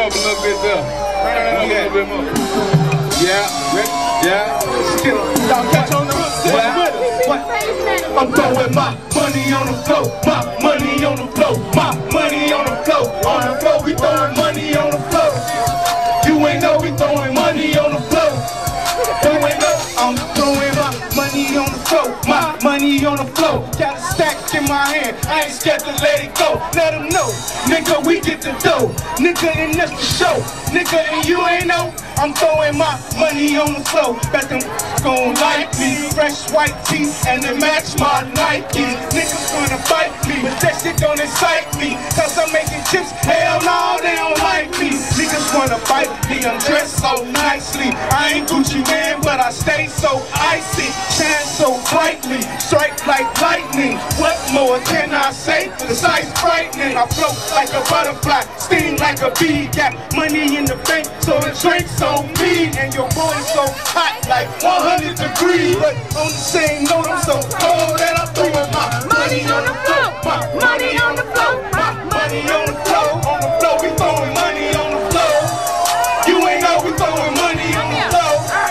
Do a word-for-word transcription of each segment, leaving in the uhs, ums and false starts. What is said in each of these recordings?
up a little bit there. Turn it up a little bit more. Yeah, yeah. Y'all catch on the hook, I'm throwing my money on the floor, my money on the floor, my money on the floor. On the floor, we throwing money on the floor. You ain't know we throwing money on the floor. You ain't know I'm throwing my money on the floor, my money on the floor. Got a stack in my hand, I ain't scared to let it go. Let them know, nigga, we get the dough. Nigga, and that's the show. Nigga, and you ain't know I'm throwing my money on the floor. Bet them gon' like me. Fresh white teeth and they match my Nikes. Niggas wanna fight me, but that shit don't excite me. Cause I'm making chips, hell no, they don't like me. Niggas wanna fight me, I'm dressed so nicely. I ain't Gucci man, but I stay so icy. Shine so brightly, strike like lightning. What more can I say? The sight's frightening. I float like a butterfly, sting like a bee. Got money in the bank, so the drink's so mean. And your boy's so hot like one hundred degrees. But on the same note, I'm so cold that I'm throwing my money on the floor. My money on the floor. My money on the floor. On the floor, we throwing money on the floor. You ain't know we throwing money on the floor.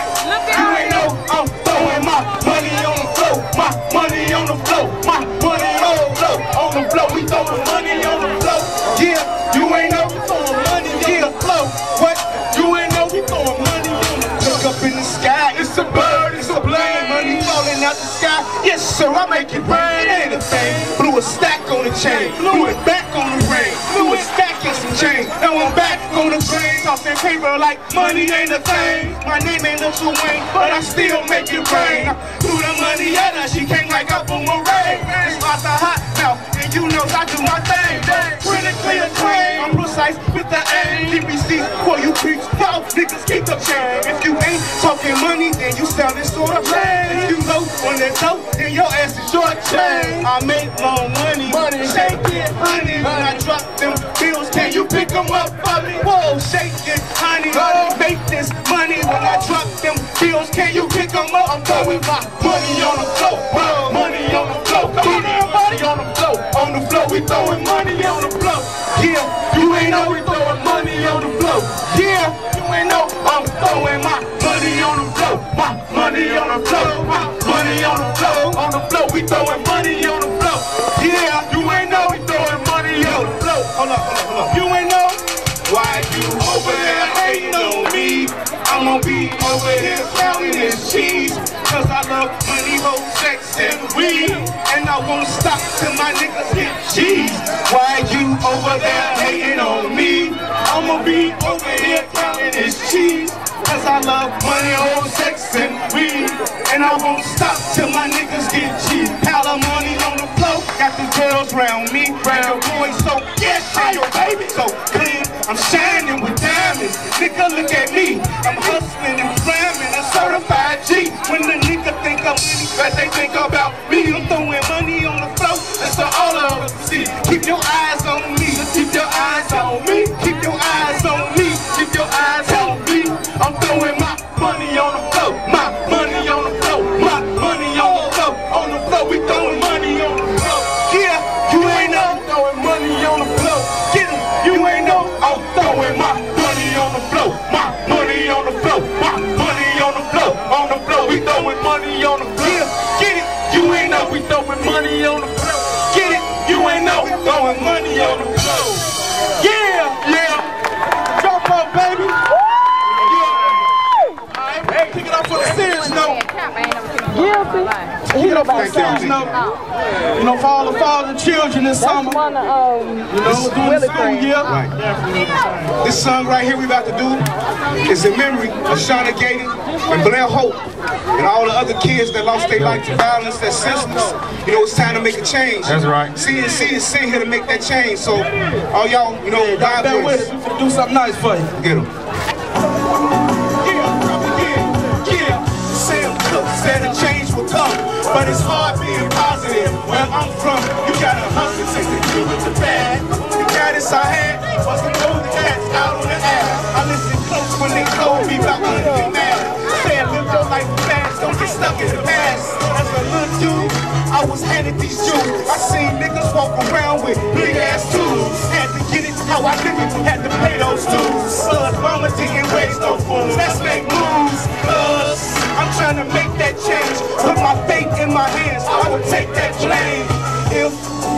You ain't know I'm throwing my money on the floor. My money on the floor. My money on the floor. On the floor, we throwing money on the floor. Yeah, you ain't know we throwing money on the floor. What? You ain't know we throwing money on the floor. Look up in the sky, it's a bird, it's a plane. Money falling out the sky. Yes, sir, I make it rain. Ain't a thing. Blew a stack on the chain. Blew it back on the rain. Blew a stack and some change. Now I'm back on the train. Tossing paper like money ain't a thing. My name ain't no Wayne, but I still make it rain. I threw the money at her, she came like up on my rain. It's about the hot mouth, and you know I do my thing. Critically acclaimed, I'm precise with the aim. Keep receipts for you creeps. Y'all niggas keep the chain. If you ain't talking money, then you sounding sort of lame. If you low on that dope, then your ass is short chain. I make long money, money. Shake it, honey. When I drop them bills, can you pick them up for me? Whoa, shake it, honey. Honey, make this money. When I drop them bills, can you pick them up? I'm throwing my money on the floor. My money on the floor. Come on, everybody on the floor. On the floor, we throwing money on the floor. Yeah, you ain't know we throwing money on the floor. Yeah, you ain't know I'm throwing my money on the floor. My money on the floor. My money on the floor. On the floor, we throwing money on the floor. Yeah, you ain't know we throwing money on the floor. Hold up, hold up, hold up. You ain't know why you over there hating on me. I'm gonna be over here counting this cheese. Cause I love money, hoes, sex, and weed. And I won't stop till my niggas get cheese. Why you over there hating on me? I'ma be over here counting this cheese. Cause I love money, hoes, sex, and weed. And I won't stop till my niggas get cheese. Pile of money on the floor. Got the girls round me. Round boys so yes, and your baby so clean. I'm shining with diamonds. Nigga, look at me. I'm hustling and slamming. A certified G. When the nigga think of money, but they think about me. I'm throwing money on the floor. That's all of us see. Keep your eyes on me. Keep your eyes on me. Keep your eyes on me. Keep your eyes on me. I'm throwing my money on the floor. My money on the floor. My money on the floor. On the floor, we throwing money on the floor. Yeah, you ain't know throwing money on the floor. Get it. You ain't know I'm throwing my money on the floor. My money on the floor. My money on the floor. On the floor, we throwing money on the floor. Yeah, get it. You ain't know we throwing money on the floor. Get it. You ain't know we throwing money on the floor. Yeah, yeah. Jump up, baby. Pick it up for the serious note. Guilty. Pick it up for the serious note. You know, for all the fathers and children this summer. One, um, you know, doing the school year. Right. This song right here we about to do is in memory of Shauna Gator and Blair Hope and all the other kids that lost their life to violence, their sisters. You know, it's time to make a change. That's right. C N C is sitting here to make that change. So, all y'all, you know, ride with us. We're gonna do something nice for you. Get them. Said a change will come, but it's hard being positive. Where I'm from, you gotta hustle since the good with the bad. The guidance I had was to throw the cats out on the ass. I listened close when they told me about money and math. Said live your life fast, don't get stuck in the past. As a little dude, I I was handed these jewels. I seen niggas walk around with big ass tools. Had to get it how I live it, had to pay those dues. Cause mama didn't raise no fools. Let's make moves, cause I'm trying to make that change. Put my faith in my hands, I will take that blame. If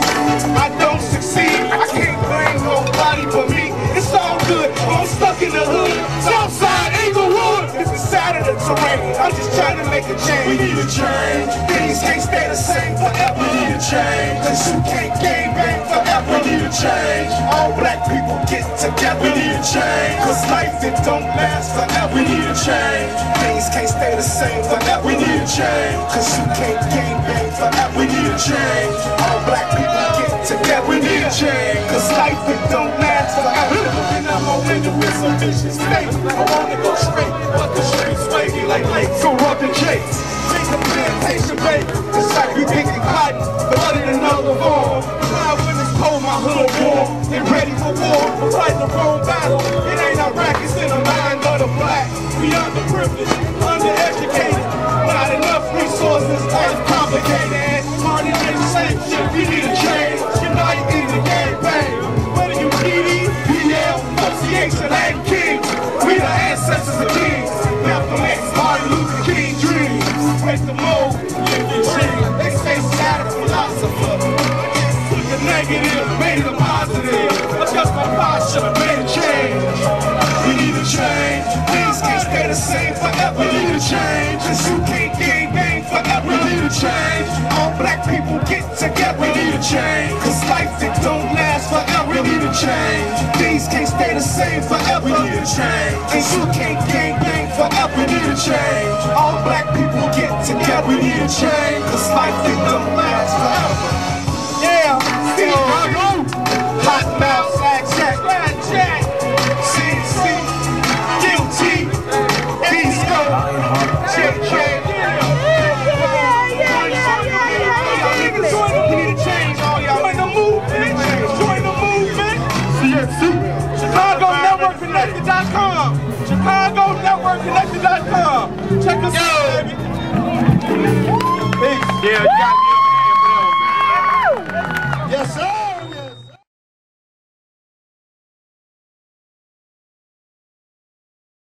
I don't succeed, I can't blame nobody but me. It's all good, I'm stuck in the hood. Southside Inglewood, it's the side of the terrain. I'm just trying to make a change. We need a change. Things can't stay the same forever. We need a change. Cause you can't game bang forever. We need a change. All black people get together. We need a change. Cause life, it don't last forever. We need a change. Things can't stay the same forever. We need a change. Cause you can't game bang forever. We need a change. All black people get together. We need a change. Cause life, it don't last forever. Looking out my window with some vision state. I wanna go straight, but the streets wavy like lakes. Go rub the jakes. Take the plantation, babe. It's like we picking cotton, but in another form. Now when it's cold, my hood warm. Get ready for war. Fight the wrong battle. It ain't Iraq, it's in the mind of the black. We underprivileged, undereducated. Not enough resources, it's complicated. Party ain't the same shit, we need a change. Unite in the gang bang. Whether you P D, B L, Association, and King. We the ancestors of kings. Malcolm X, Martin Luther King dreams. Break the mold, live your dream. They say Saturn philosopher. Took the negative, made it a positive. Adjust my posture, made a change. We need a change. Things can't stay the same forever. We need a change. Cause you can't gang bang forever. We need a change. All black people get together. We need a change. Cause life, it don't last forever. We need a change. Things can't stay the same forever. We need a change. Cause you can't gang bang forever. We need a change. All black people get together. We need a change. Cause life, it don't last forever. Yeah, Chicago. Hotmouth, Jack, Jack, Jack. C N C, guilty. East Coast, J J. Join the change, all y'all. Join the movement. Join the movement. C N C. Chicago Network Connected dot com. Chicago Network Connected dot com. Check us out, baby. Peace. Yeah, you got